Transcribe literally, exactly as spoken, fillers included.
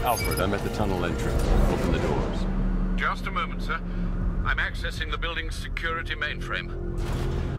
Alfred, I'm at the tunnel entrance. Open the doors. Just a moment, sir. I'm accessing the building's security mainframe.